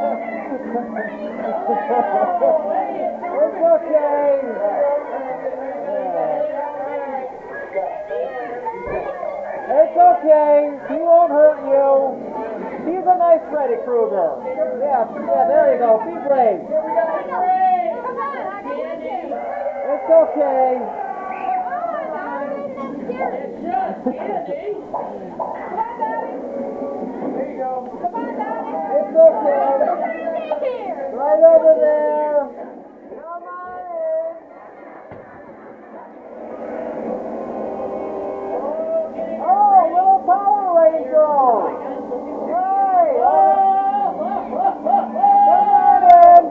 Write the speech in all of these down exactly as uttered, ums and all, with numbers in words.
It's okay. It's okay. He won't hurt you. He's a nice Freddy Krueger. Yeah, yeah, there you go. Be brave. It's okay. There you go. It's okay. Right over there. Come on in. Oh, little Power Ranger. Hey, oh. Come on in.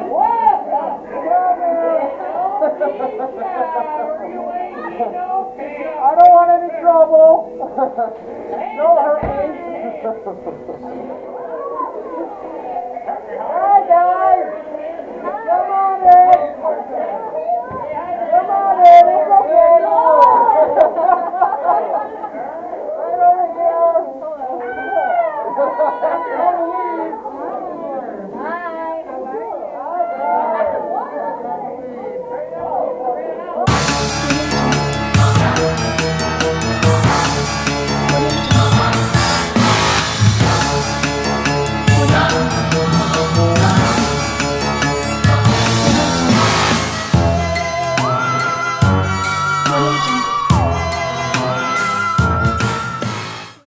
I don't want any trouble. Don't hurt me.